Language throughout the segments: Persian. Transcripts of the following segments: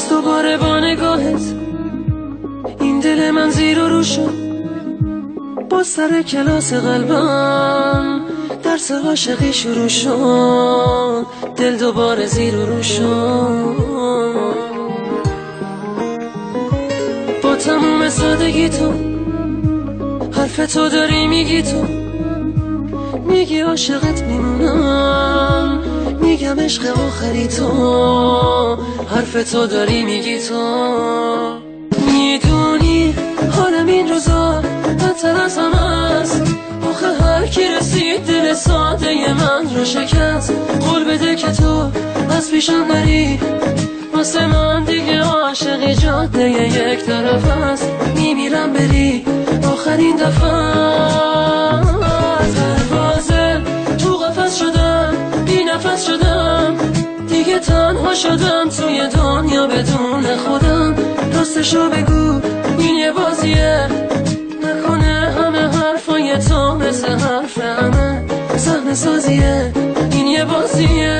باز دوباره با نگاهت این دل من زیر و رو شد. باز سر کلاس قلبم درس عاشقی شروع شد. دل دوباره زیر و رو شد. با تموم سادگی تو حرف تو داری میگی، تو میگی عاشقت میمونم، میگم عشق آخری تو. حرف تو داری میگی، تو میدونی حالم این روزا بدتر از همه است. آخه هر کی رسید دل ساده من رو شکست. قول بده که تو از پیشم نری، واسه من دیگه عاشقی جاده یک طرف است. میمیرم بری آخرین دفعه. پروازه تو قفس شدم، بی نفس شدم، دیگه تنها شدم توی دنیا بدون خودم. راستشو بگو این یه بازیه، نکنه همه حرفای تو مثل حرف همه صحنه سازیه. این یه بازیه.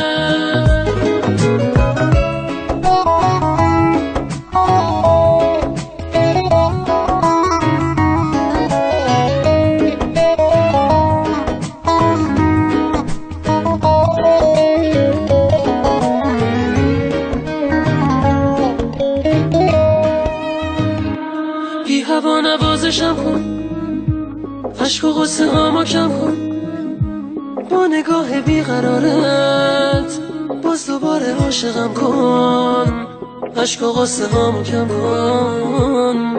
بی هوا نوازشم کن، عشق و غصه هامو کم کن. با نگاه بیقرارت باز دوباره عاشقم کن. عشق و غصه هامو کم کن.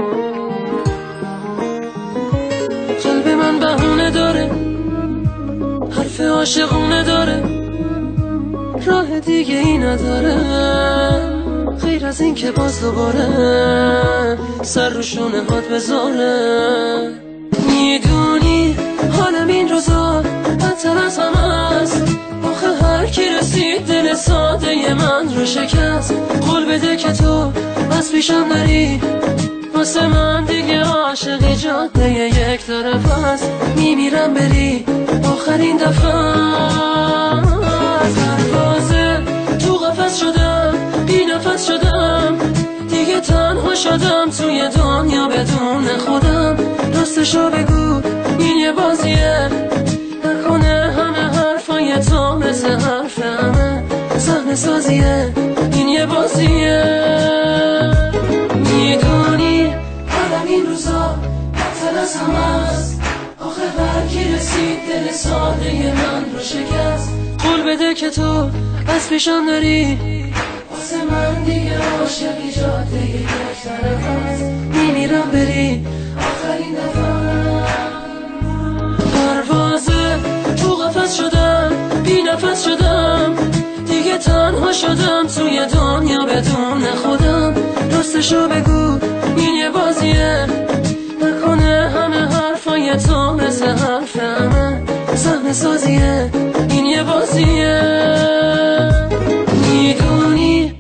قلب من بهونه داره، حرف عاشقونه داره، راه دیگه ای نداره غیر از این که باز دوباره سر رو شونه هات بذاره. میدونی حالم این روزا بدتر از همه است. آخه هر کی رسید دل ساده من رو شکست. قول بده که تو از پیشم نری، واسه من دیگه عاشقی جاده یک طرف است. میمیرم بری آخرین دفعه. پروازه تو قفس شدم، بی نفس شدم، دیگه تنها شدم توی دنیا بدون خودم. راستشو بگو این یه بازیه، نکنه همه حرفای تو مثل حرف همه صحنه سازیه. این یه بازیه. میدونی حالم این روزا بدتر از همه است. آخه هر کی رسید دل ساده من رو شکست. قول بده که تو از پیشم نری، واسه من دیگه عاشقی جاده یک طرف است. میمیرم بری آخرین دفعه. پروازه تو قفس شدم، بی نفس شدم، دیگه تنها شدم توی دنیا بدون خودم. راستشو بگو این یه بازیه، نکنه همه حرفای تو مثل حرف همه صحنه سازیه. این یه بازیه. میدونی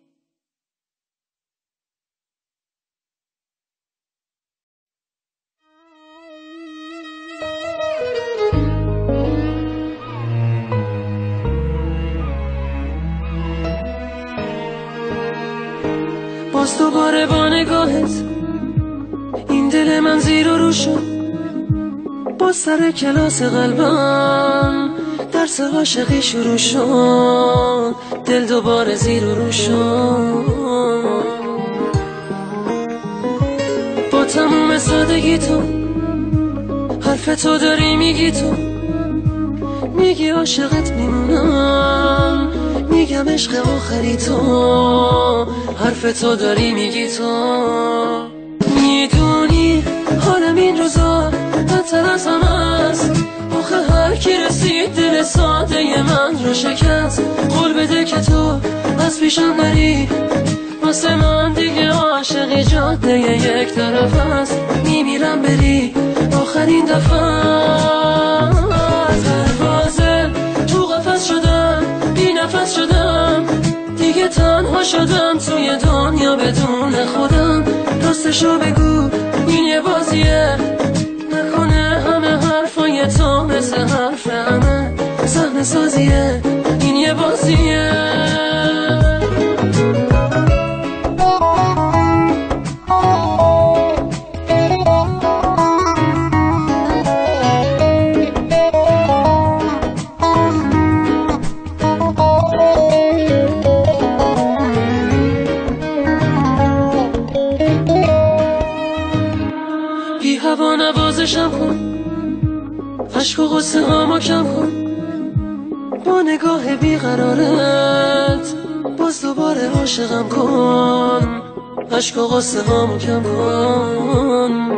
باز دوباره با نگاهت این دل من زیر و رو شد. باز سر کلاس قلبم درس عاشقی شروع شد. دل دوباره زیر و رو شد. با تموم سادگی تو حرف تو داری میگی، تو میگی عاشقت میمونم، میگم عشق آخری تو. حرف تو داری میگی، تو میدونی حالم این روزا بدتر از همه است. آخه هر کی رسید دل ساده من رو شکست. قول بده که تو از پیشم نری، واسه من دیگه عاشقی جاده یک طرف است. میمیرم بری آخرین دفعه. پروازه تو قفس شدم، بی نفس شدم، دیگه تنها شدم توی دنیا بدون خودم. راستشو بگو این یه بازیه، نکنه همه حرفای تو مثل حرف همه صحنه سازیه. این یه بازیه. هوا نوازشم کن، عشق و غصه هامو کم کن، با نگاه بیقرارت باز دوباره عاشقم کن، عشق و غصه هامو کم کن.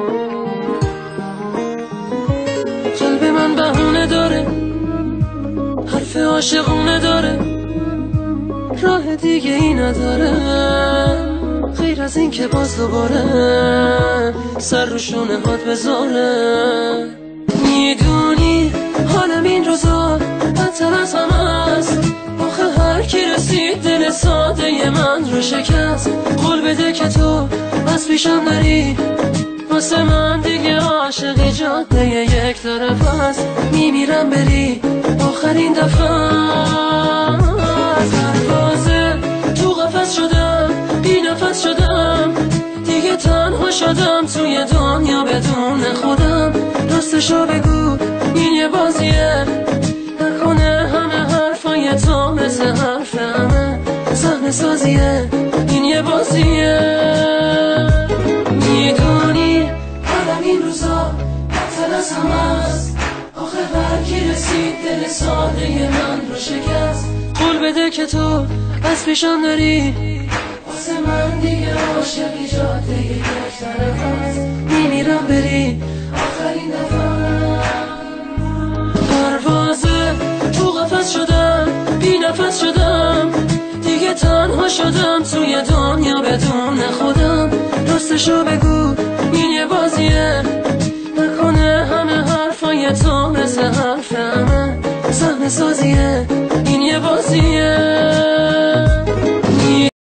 قلب من بهونه داره، حرف عاشقونه داره، راه دیگه ای نداره غیر از این که باز دوباره سر رو شونه هات بذاره. میدونی حالم این روزا بدتر از همه است، آخه هر کی رسید دل ساده من رو شکست. قول بده که تو از پیشم نری، واسه من دیگه عاشقی جاده یک طرف است. میمیرم بری آخرین دفعه از پروازه تو قفس شدم، بی نفس شدم، دیگه تنها شدم توی دنیا بدون خودم. راستشو بگو این یه بازیه، نکنه همه حرفای تو مثل حرف همه صحنه سازیه. این یه بازیه، میدونی حالم این روزا بدتر از همه است، آخه هر کی رسید دل ساده من رو شکست. قول بده که تو از پیشم نری، واسه من دیگه عاشقی جاده یک طرف است. میمیرم بری آخرین دفعه. پروازه تو قفس شدم، بی نفس شدم، دیگه تنها شدم توی دنیا بدون خودم. راستشو بگو این یه بازیه، نکنه همه حرفای تو مثل حرف همه صحنه سازیه. این یه بازیه.